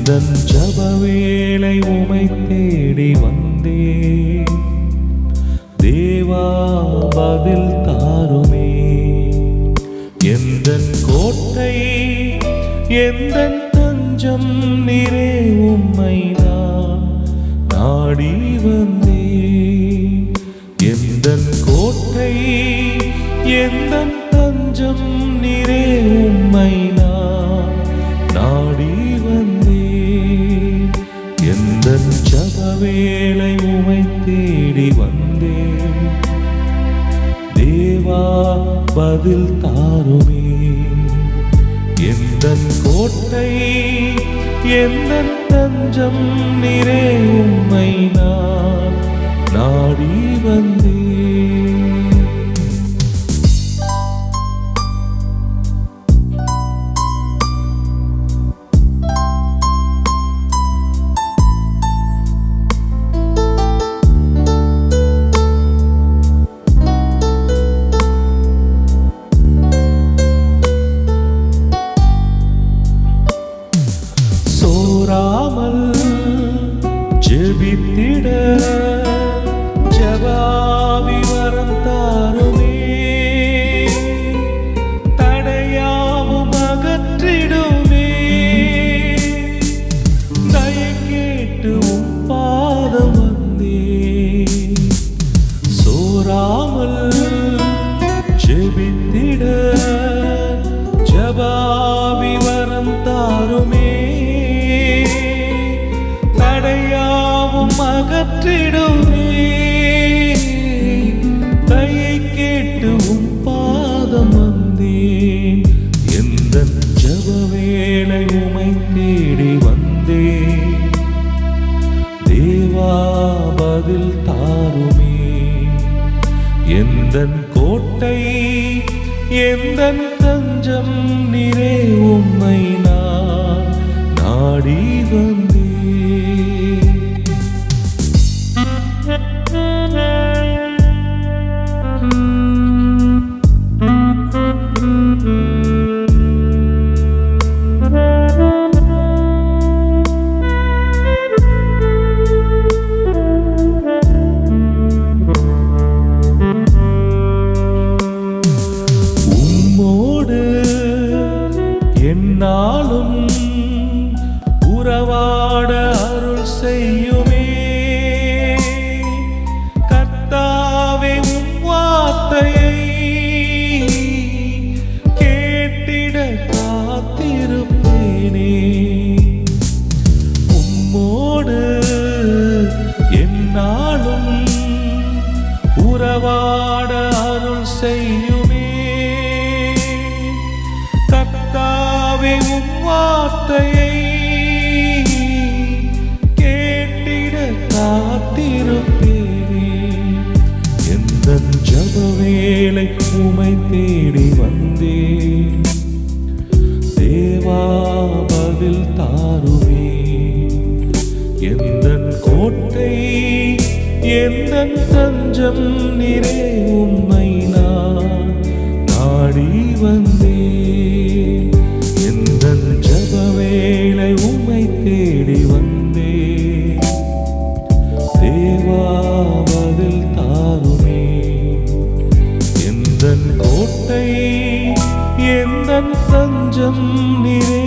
எந்தன் ஜப வேளை உமை தேடி வந்தேன். தேவா பதில் தாருமே. எந்தன் கோட்டை எந்தன் தஞ்சம் நீரே, உம்மை நான் நாடி வந்தேன். எந்தன் கோட்டை எந்தன் தஞ்சம் நீரே, உம்மை நான் நாடி வந்தேன். எந்தன் ஜப வேளை உமை தேடி வந்தேன். தேவா பதில் தாருமே. எந்தன் கோட்டை எந்தன் தஞ்சம் நீரே, உம்மை நான் நாடி வந்தேன். சோராமல் ஜெபித்திட ஜபாவி வரம் தாருமே. தடையாவும் அகற்றிடுமே. தயை கேட்டு உம் பாதம் வந்தேன். சோராமல் ஜெபித்திட ஜபாவி வரம் தாருமே. தடையாவும் அகற்றிடுமே. தயை கேட்டு உம் பாதம் வந்தேன். எந்தன் ஜப வேளை உமை தேடி வந்தேன். தேவா பதில் தாருமே. எந்தன் கோட்டை எந்தன் தஞ்சம் நீரே, உம்மை நான் நாடி வந்தேன். உம்மோடு என்னாலும் உறவாட அருள் செய்யுமே. கர்த்தாவே உம் வார்த்தையை கேட்டிட காத்திருப்பேனே. உம்மோடு என்னாலும் உறவாட அருள் செய்யுமே. கர்த்தாவே உம் வார்த்தையை கேட்டிட காத்திருப்பேனே. எந்தன் ஜப வேளை உமை தேடி வந்தேன். தேவா பதில் தாருமே. எந்தன் கோட்டை எந்தன் தஞ்சம் நீரே, உம்மை நான் நாடி வந்தேன். எந்தன் ஜப வேளை உம்மை தேடி வந்தேன். தேவா பதில் தாருமே. எந்தன் கோட்டை எந்தன் தஞ்சம் நீரே,